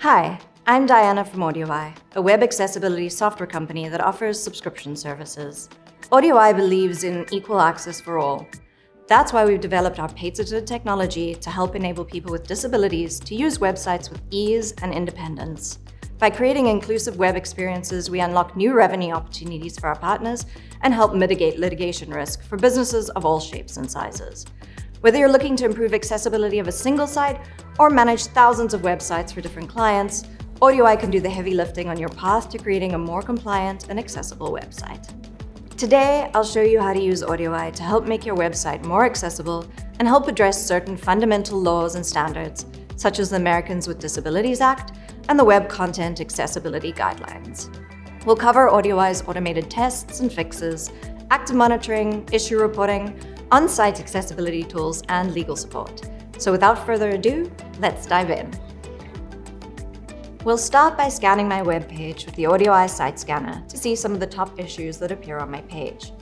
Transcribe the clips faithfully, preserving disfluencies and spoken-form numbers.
Hi, I'm Diana from AudioEye, a web accessibility software company that offers subscription services. AudioEye believes in equal access for all. That's why we've developed our patented technology to help enable people with disabilities to use websites with ease and independence. By creating inclusive web experiences, we unlock new revenue opportunities for our partners and help mitigate litigation risk for businesses of all shapes and sizes. Whether you're looking to improve accessibility of a single site or manage thousands of websites for different clients, AudioEye can do the heavy lifting on your path to creating a more compliant and accessible website. Today, I'll show you how to use AudioEye to help make your website more accessible and help address certain fundamental laws and standards, such as the Americans with Disabilities Act and the Web Content Accessibility Guidelines. We'll cover AudioEye's automated tests and fixes, active monitoring, issue reporting, on-site accessibility tools, and legal support. So without further ado, let's dive in. We'll start by scanning my web page with the AudioEye Site Scanner to see some of the top issues that appear on my page.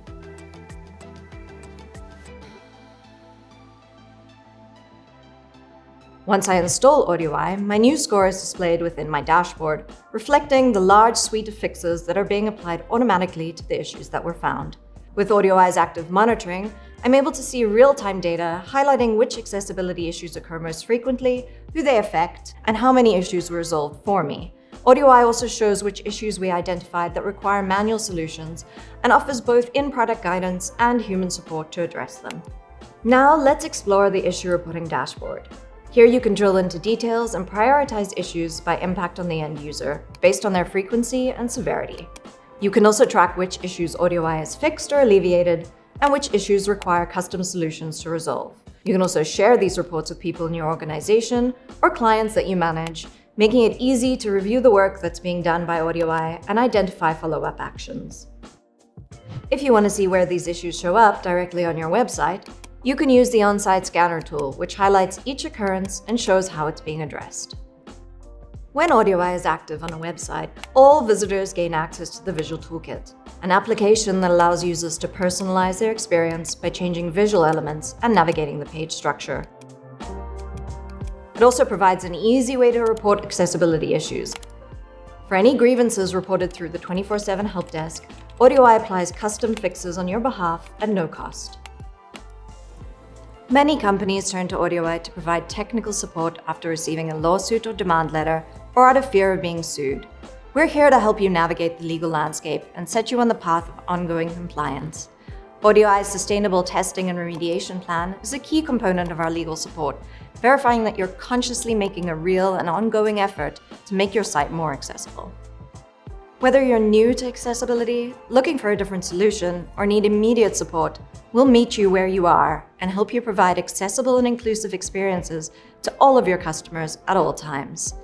Once I install AudioEye, my new score is displayed within my dashboard, reflecting the large suite of fixes that are being applied automatically to the issues that were found. With AudioEye's active monitoring, I'm able to see real-time data highlighting which accessibility issues occur most frequently, who they affect, and how many issues were resolved for me. AudioEye also shows which issues we identified that require manual solutions and offers both in-product guidance and human support to address them. Now let's explore the issue reporting dashboard. Here you can drill into details and prioritize issues by impact on the end user, based on their frequency and severity. You can also track which issues AudioEye has fixed or alleviated, and which issues require custom solutions to resolve. You can also share these reports with people in your organization or clients that you manage, making it easy to review the work that's being done by AudioEye and identify follow-up actions. If you want to see where these issues show up directly on your website, you can use the on-site scanner tool, which highlights each occurrence and shows how it's being addressed. When AudioEye is active on a website, all visitors gain access to the Visual Toolkit, an application that allows users to personalize their experience by changing visual elements and navigating the page structure. It also provides an easy way to report accessibility issues. For any grievances reported through the twenty-four seven help desk, AudioEye applies custom fixes on your behalf at no cost. Many companies turn to AudioEye to provide technical support after receiving a lawsuit or demand letter or out of fear of being sued. We're here to help you navigate the legal landscape and set you on the path of ongoing compliance. AudioEye's sustainable testing and remediation plan is a key component of our legal support, verifying that you're consciously making a real and ongoing effort to make your site more accessible. Whether you're new to accessibility, looking for a different solution, or need immediate support, we'll meet you where you are and help you provide accessible and inclusive experiences to all of your customers at all times.